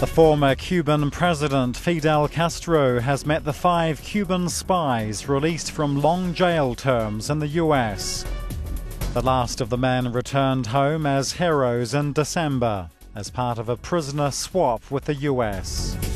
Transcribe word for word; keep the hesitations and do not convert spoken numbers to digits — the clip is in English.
The former Cuban president Fidel Castro has met the five Cuban spies released from long jail terms in the U S. The last of the men returned home as heroes in December as part of a prisoner swap with the U S.